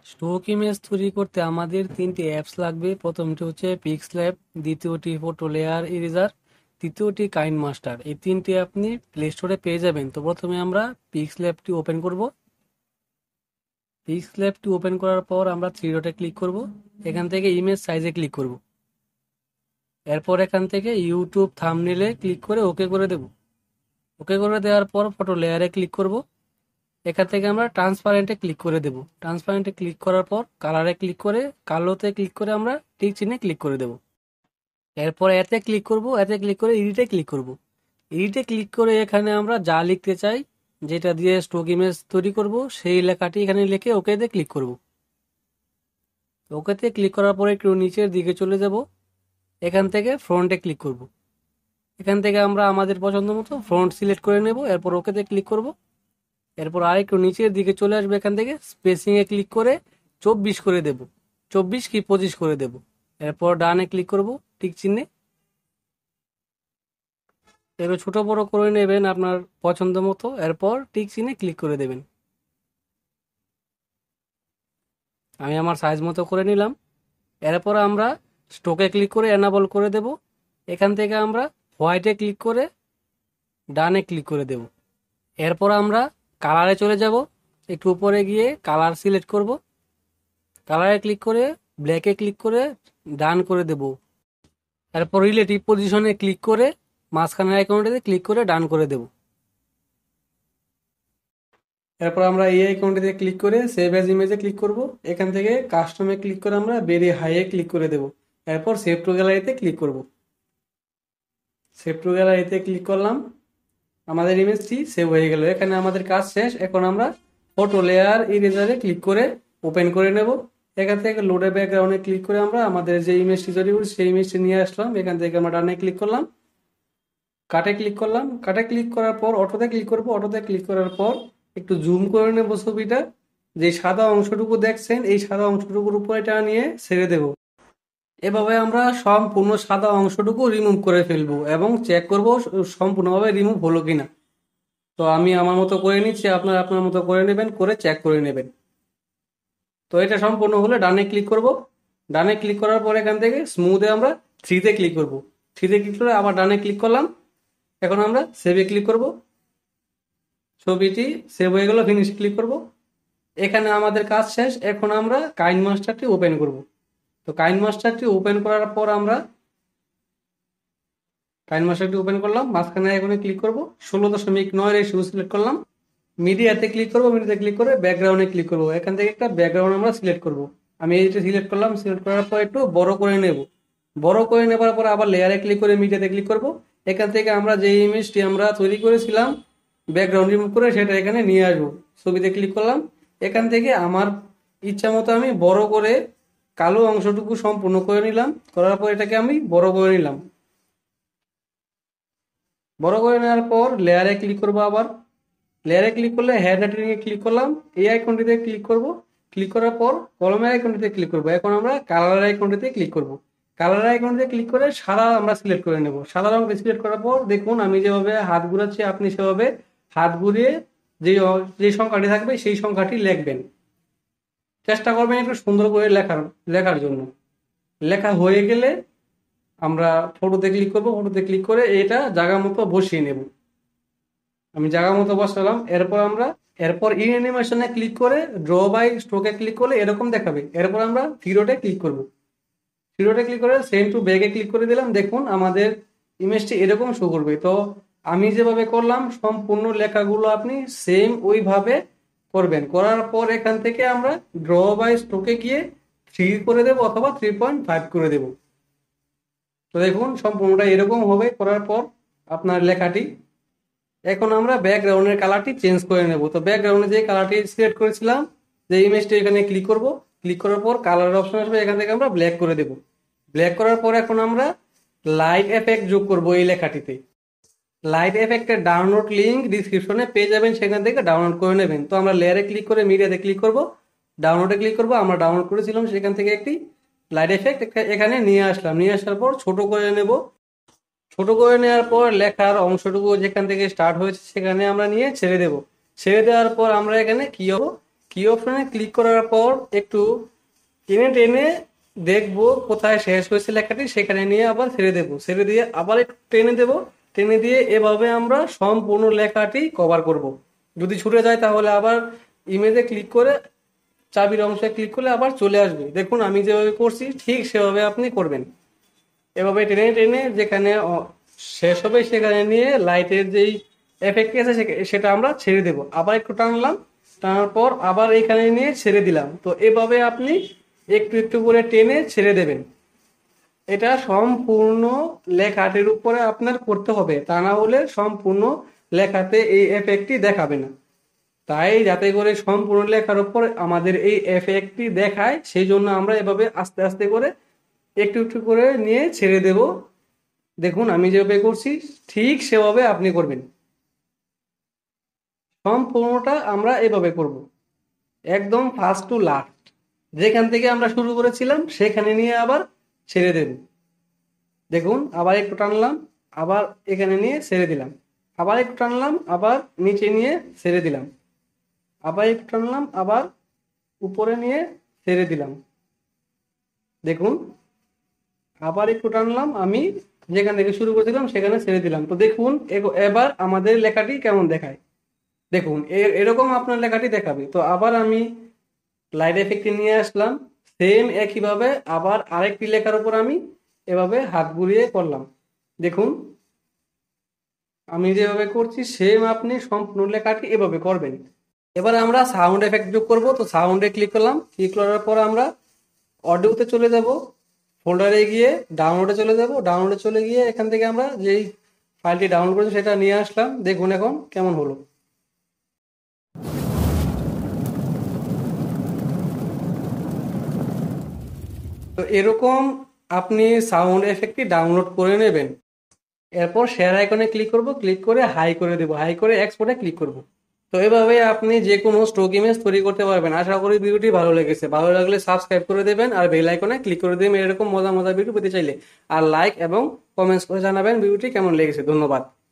Stock image তৈরি করতে আমাদের তিনটি অ্যাপস লাগবে। প্রথমটি হচ্ছে পিক্সল্যাব, দ্বিতীয়টি ফটো লেয়ার ইরেজার, তৃতীয়টি কাইন মাস্টার। এই তিনটি আপনি প্লে স্টোরে পেয়ে যাবেন। তো প্রথমে আমরা পিক্সল্যাবটি ওপেন করব। পিক্সল্যাবটি ওপেন করার পর আমরা থ্রি ডটে ক্লিক করব। এখান থেকে ইমেজ সাইজে ক্লিক করব। এরপর এখান থেকে ইউটিউব থাম্বনেইলে ক্লিক করে ওকে করে দেব। ওকে করে দেওয়ার পর ফটো লেয়ারে ক্লিক করব। এখান থেকে আমরা ট্রান্সপারেন্টে ক্লিক করে দেব। ট্রান্সপারেন্টে ক্লিক করার পর কালারে ক্লিক করে কালোতে ক্লিক করে আমরা টিক চিহ্নে ক্লিক করে দেব। এরপর এতে ক্লিক করব। এতে ক্লিক করে এডিটে ক্লিক করব। এডিটে ক্লিক করে এখানে আমরা যা লিখতে চাই, যেটা দিয়ে স্টক ইমেজ তৈরি করব, সেই লেখাটি এখানে লিখে ওকেতে ক্লিক করব। ওকেতে ক্লিক করার পরে একটু নিচের দিকে চলে যাব। এখান থেকে ফ্রন্টে ক্লিক করব। এখান থেকে আমরা আমাদের পছন্দ মতো ফ্রন্ট সিলেক্ট করে নেব। এরপর ওকেতে ক্লিক করব। এরপর আরেকটু নিচের দিকে চলে আসবে। এখান থেকে স্পেসিং এ ক্লিক করে 24 করে দেব। 24 কি 25 করে দেব। এরপর ডানে ক্লিক করব টিক চিহ্নে। এবার ছোট বড় করে নেবেন আপনার পছন্দ মতো। এরপর টিক চিহ্নে ক্লিক করে দেবেন। আমি আমার সাইজ মতো করে নিলাম। এরপর আমরা স্টোকে ক্লিক করে এনাবল করে দেব। এখান থেকে আমরা হোয়াইটে ক্লিক করে ডানে ক্লিক করে দেব। এরপর আমরা কালারে চলে যাব। একটু উপরে গিয়ে কালার সিলেক্ট করব। কালারে ক্লিক করে ব্ল্যাকে ক্লিক করে ডান করে দেব। এরপর রিলেটিভ পজিশনে ক্লিক করে মাঝখানের আইকনটিতে ক্লিক করে ডান করে দেব। এরপর আমরা এই আইকনটিতে ক্লিক করে সেভ অ্যাজ ইমেজে ক্লিক করব। এখান থেকে কাস্টমে ক্লিক করে আমরা ভেরি হাইয়ে ক্লিক করে দেব। এরপর সেভ টু গ্যালারিতে ক্লিক করব। সেভ টু গ্যালারিতে ক্লিক করলাম। আমাদের ইমেজটি সেভ হয়ে গেল। এখানে আমাদের কাজ শেষ। এখন আমরা ফটো লেয়ার ইরেজারে ক্লিক করে ওপেন করে নেব। এখান থেকে লোডে ব্যাকগ্রাউন্ডে ক্লিক করে আমরা আমাদের যে ইমেজটি তৈরি করি সেই ইমেজটি নিয়ে আসলাম। এখান থেকে আমরা ডানে ক্লিক করলাম, কাটে ক্লিক করলাম। কাটে ক্লিক করার পর অটোতে ক্লিক করব। অটোতে ক্লিক করার পর একটু জুম করে নেব ছবিটা। যে সাদা অংশটুকু দেখছেন এই সাদা অংশটুকুর উপর এটা নিয়ে ছেড়ে দেব। এভাবে আমরা সম্পূর্ণ সাদা অংশটুকু রিমুভ করে ফেলবো এবং চেক করব সম্পূর্ণভাবে রিমুভ হলো কিনা। তো আমি আমার মতো করে নিচ্ছি, আপনার আপনার মতো করে নেবেন, করে চেক করে নেবেন। তো এটা সম্পূর্ণ হলে ডানে ক্লিক করব। ডানে ক্লিক করার পর এখান থেকে স্মুথে আমরা থ্রিতে ক্লিক করব। থ্রিতে ক্লিক করে আবার ডানে ক্লিক করলাম। এখন আমরা সেভে ক্লিক করব। ছবিটি সেভ হয়ে গেল, ফিনিশ ক্লিক করব। এখানে আমাদের কাজ শেষ। এখন আমরা কাইন মাস্টারটি ওপেন করব। তো কাইন মাস্টারটি ওপেন করার পর আমরা কাইন মাস্টারটি ওপেন করলাম। মাঝখানে এখানে ক্লিক করব। 16.9 রেশিও সিলেক্ট করলাম। মিডিয়াতে ক্লিক করব। মিডিয়াতে ক্লিক করে ব্যাকগ্রাউন্ডে ক্লিক করব। এখান থেকে একটা ব্যাকগ্রাউন্ড আমরা সিলেক্ট করব। আমি এইটা সিলেক্ট করলাম। সিলেক্ট করার পর একটু বড় করে নেব। বড় করে নেবার পর আবার লেয়ারে ক্লিক করে মিডিয়াতে ক্লিক করব। এখান থেকে আমরা যে ইমেজটি আমরা তৈরি করেছিলাম ব্যাকগ্রাউন্ড রিমুভ করে সেটা এখানে নিয়ে আসবো। ছবিতে ক্লিক করলাম। এখান থেকে আমার ইচ্ছা মতো আমি বড় করে কালো অংশটুকু সম্পূর্ণ করে নিলাম। করার পর এটাকে আমি বড় করে নিলাম। বড় করে নেওয়ার পর লেয়ারে ক্লিক করবো। আবার লেয়ারে ক্লিক করলে হেড নাইট্রিং এ ক্লিক করলাম। এই আইকনটিতে ক্লিক করব। ক্লিক করার পর কলমের আইকনটিতে ক্লিক করব। এখন আমরা কালার আইকনটিতে ক্লিক করব। কালার আইকনটিতে ক্লিক করে সাদা আমরা সিলেক্ট করে নেব। সাদা রঙটা সিলেক্ট করার পর দেখুন আমি যেভাবে হাত ঘুরাচ্ছি আপনি সেভাবে হাত ঘুরিয়ে যে যে সংখ্যাটি থাকবে সেই সংখ্যাটি লিখবেন। চেষ্টা করবেন একটু সুন্দর করে লেখার জন্য। লেখা হয়ে গেলে আমরা ফটোতে ক্লিক করব। ফটোতে ক্লিক করে এটা জায়গা মতো বসিয়ে নেব। আমি জায়গা মতো বসালাম। এরপর ইন অ্যানিমেশনে ক্লিক করে ড্র বাই স্ট্রোকে ক্লিক করলে এরকম দেখাবে। এরপর আমরা থ্রি ক্লিক করব। থ্রি ক্লিক করে সেন্ড টু ব্যাগে ক্লিক করে দিলাম। দেখুন আমাদের ইমেজটি এরকম শো করবে। তো আমি যেভাবে করলাম সম্পূর্ণ লেখাগুলো আপনি সেম ওইভাবে করবেন। করার পর এখান থেকে আমরা ড্র বাই স্ট্রোকে গিয়ে 3 করে দেব অথবা 3.5 করে দেব। তো দেখুন সম্পূর্ণটা এরকম হবে করার পর আপনার লেখাটি। এখন আমরা ব্যাকগ্রাউন্ডের কালারটি চেঞ্জ করে নেব। তো ব্যাকগ্রাউন্ডে যে কালারটি সিলেক্ট করেছিলাম, যে ইমেজটি এখানে ক্লিক করব। ক্লিক করার পর কালার অপশন আসবে। এখান থেকে আমরা ব্ল্যাক করে দেব। ব্ল্যাক করার পর এখন আমরা লাইট এফেক্ট যোগ করব এই লেখাটিতে। লাইট এফেক্টের ডাউনলোড লিংক ডিসক্রিপশনে পেয়ে যাবেন, সেখান থেকে ডাউনলোড করে নেবেন। তো আমরা লেয়ারে ক্লিক করে মিডিয়াতে ক্লিক করব, ডাউনলোডে ক্লিক করব। আমরা ডাউনলোড করেছিলাম সেখান থেকে একটি লাইট এফেক্ট এখানে নিয়ে আসলাম। নিয়ে আসার পর ছোট করে নেব। ছোট করে নেওয়ার পর লেখার অংশটুকু যেখান থেকে স্টার্ট হয়েছে সেখানে আমরা নিয়ে ছেড়ে দেব। ছেড়ে দেওয়ার পর আমরা এখানে কি হবো কি অপশনে ক্লিক করার পর একটু টেনে টেনে দেখবো কোথায় শেষ হয়েছে লেখাটি, সেখানে নিয়ে আবার ছেড়ে দেবো, ছেড়ে দিয়ে আবার একটু টেনে দেবো, টেনে দিয়ে এভাবে আমরা সম্পূর্ণ লেখাটি কভার করব। যদি ছুটে যায় তাহলে আবার ইমেজে ক্লিক করে চাবির অংশে ক্লিক করলে আবার চলে আসবে। দেখুন আমি যেভাবে করছি ঠিক সেভাবে আপনি করবেন। এভাবে টেনে টেনে যেখানে শেষ হবে সেখানে নিয়ে লাইটের যেই এফেক্ট আছে সেটা আমরা ছেড়ে দেব, আবার একটু টানলাম, টানার পর আবার এখানে নিয়ে ছেড়ে দিলাম। তো এভাবে আপনি একটু একটু করে টেনে ছেড়ে দেবেন। এটা সম্পূর্ণ লেখাটির উপরে আপনার করতে হবে, তা না হলে সম্পূর্ণ লেখাতে এই এফেক্টটি দেখাবে না। তাই যাতে করে সম্পূর্ণ লেখার উপর আমাদের এই এফেক্টটি দেখায় সেই জন্য আমরা এভাবে আস্তে আস্তে করে একটু একটু করে নিয়ে ছেড়ে দেব। দেখুন আমি যেভাবে করছি ঠিক সেভাবে আপনি করবেন। সম্পূর্ণটা আমরা এভাবে করব, একদম ফার্স্ট টু লাস্ট, যেখান থেকে আমরা শুরু করেছিলাম সেখানে নিয়ে আবার ছেড়ে দেব। দেখুন আবার একটু টানলাম, আবার এখানে নিয়ে ছেড়ে দিলাম, আবার একটু টানলাম, আবার নিচে নিয়ে ছেড়ে দিলাম, আবার একটু টানলাম, আবার উপরে নিয়ে ছেড়ে দিলাম। দেখুন আবার একটু টানলাম, আমি যেখান থেকে শুরু করেছিলাম সেখানে ছেড়ে দিলাম। তো দেখুন এবার আমাদের লেখাটি কেমন দেখায়। দেখুন এরকম আপনার লেখাটি দেখাবে। তো আবার আমি লাইট এফেক্টে নিয়ে আসলাম, সেম একইভাবে আবার আরেকটি লেখার উপর আমি এভাবে হাত বুলিয়ে করলাম। দেখুন আমি যেভাবে করছি সেম আপনি সম্পূর্ণ লেখাটি এভাবে করবেন। এবার আমরা সাউন্ড এফেক্ট যোগ করব। তো সাউন্ডে ক্লিক করলাম, ক্লিক করার পর আমরা অডিওতে চলে যাব, ফোল্ডারে গিয়ে ডাউনলোডে চলে যাব, ডাউনলোডে চলে গিয়ে এখান থেকে আমরা যেই ফাইলটি ডাউনলোড করেছি সেটা নিয়ে আসলাম। দেখুন এখন কেমন হলো। তো এরকম আপনি সাউন্ড এফেক্টটি ডাউনলোড করে নেবেন। এরপর শেয়ার আইকনে ক্লিক করব, ক্লিক করে হাই করে দেব, হাই করে এক্সপোর্টে ক্লিক করব। তো এভাবে আপনি যে কোনো স্টক ইমেজ তৈরি করতে পারবেন। আশা করি ভিডিওটি ভালো লেগেছে, ভালো লাগলে সাবস্ক্রাইব করে দেবেন আর বেল আইকনে ক্লিক করে দেবেন এরকম মজার মজার ভিডিও পেতে চাইলে। আর লাইক এবং কমেন্টস করে জানাবেন ভিডিওটি কেমন লেগেছে। ধন্যবাদ।